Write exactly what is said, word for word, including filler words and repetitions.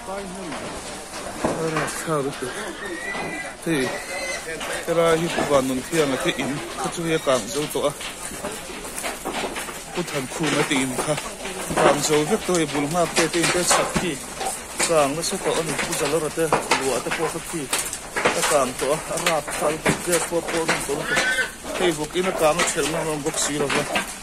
sao được thì cái là hiện còn nông thiên là cái in cái chỗ này càng dấu tọa cái thằng khu nó tìm ha càng dấu việc tôi bùn ma pe tên cái sạch thì càng nó sẽ có anh cũng giờ nó ra lúa tới qua cái cái càng tọa anh rạp phải cái qua qua nó tọa thì buộc nó càng nó chèn nó bốc xí rồi